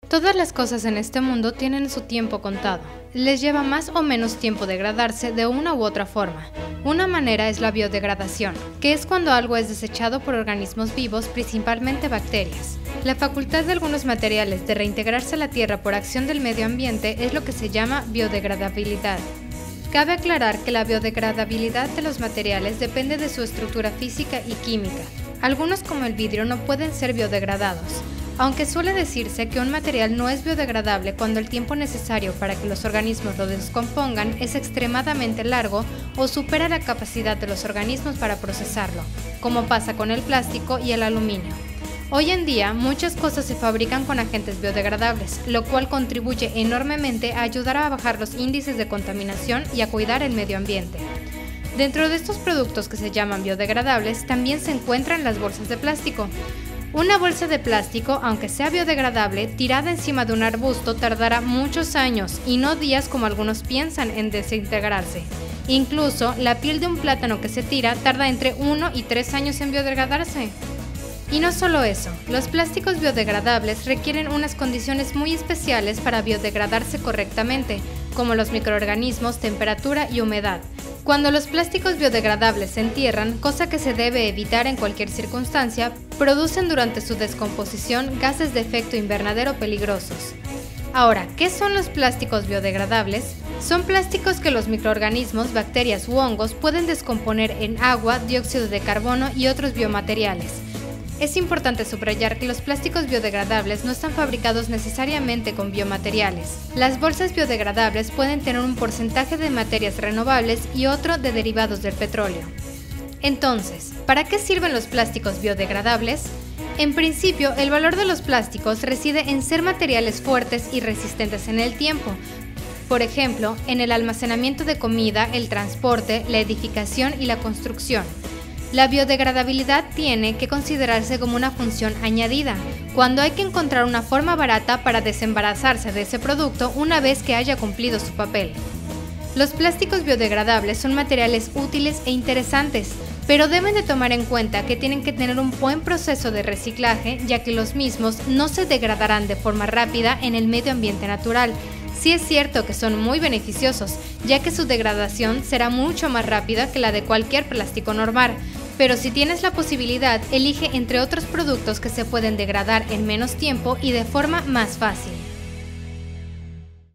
Todas las cosas en este mundo tienen su tiempo contado. Les lleva más o menos tiempo degradarse de una u otra forma. Una manera es la biodegradación, que es cuando algo es desechado por organismos vivos, principalmente bacterias. La facultad de algunos materiales de reintegrarse a la tierra por acción del medio ambiente es lo que se llama biodegradabilidad. Cabe aclarar que la biodegradabilidad de los materiales depende de su estructura física y química. Algunos, como el vidrio, no pueden ser biodegradados, aunque suele decirse que un material no es biodegradable cuando el tiempo necesario para que los organismos lo descompongan es extremadamente largo o supera la capacidad de los organismos para procesarlo, como pasa con el plástico y el aluminio. Hoy en día, muchas cosas se fabrican con agentes biodegradables, lo cual contribuye enormemente a ayudar a bajar los índices de contaminación y a cuidar el medio ambiente. Dentro de estos productos que se llaman biodegradables, también se encuentran las bolsas de plástico. Una bolsa de plástico, aunque sea biodegradable, tirada encima de un arbusto tardará muchos años y no días como algunos piensan en desintegrarse. Incluso, la piel de un plátano que se tira tarda entre 1 y 3 años en biodegradarse. Y no solo eso, los plásticos biodegradables requieren unas condiciones muy especiales para biodegradarse correctamente, como los microorganismos, temperatura y humedad. Cuando los plásticos biodegradables se entierran, cosa que se debe evitar en cualquier circunstancia, producen durante su descomposición gases de efecto invernadero peligrosos. Ahora, ¿qué son los plásticos biodegradables? Son plásticos que los microorganismos, bacterias u hongos pueden descomponer en agua, dióxido de carbono y otros biomateriales. Es importante subrayar que los plásticos biodegradables no están fabricados necesariamente con biomateriales. Las bolsas biodegradables pueden tener un porcentaje de materias renovables y otro de derivados del petróleo. Entonces, ¿para qué sirven los plásticos biodegradables? En principio, el valor de los plásticos reside en ser materiales fuertes y resistentes en el tiempo. Por ejemplo, en el almacenamiento de comida, el transporte, la edificación y la construcción. La biodegradabilidad tiene que considerarse como una función añadida, cuando hay que encontrar una forma barata para desembarazarse de ese producto una vez que haya cumplido su papel. Los plásticos biodegradables son materiales útiles e interesantes, pero deben de tomar en cuenta que tienen que tener un buen proceso de reciclaje, ya que los mismos no se degradarán de forma rápida en el medio ambiente natural. Sí es cierto que son muy beneficiosos, ya que su degradación será mucho más rápida que la de cualquier plástico normal, pero si tienes la posibilidad, elige entre otros productos que se pueden degradar en menos tiempo y de forma más fácil.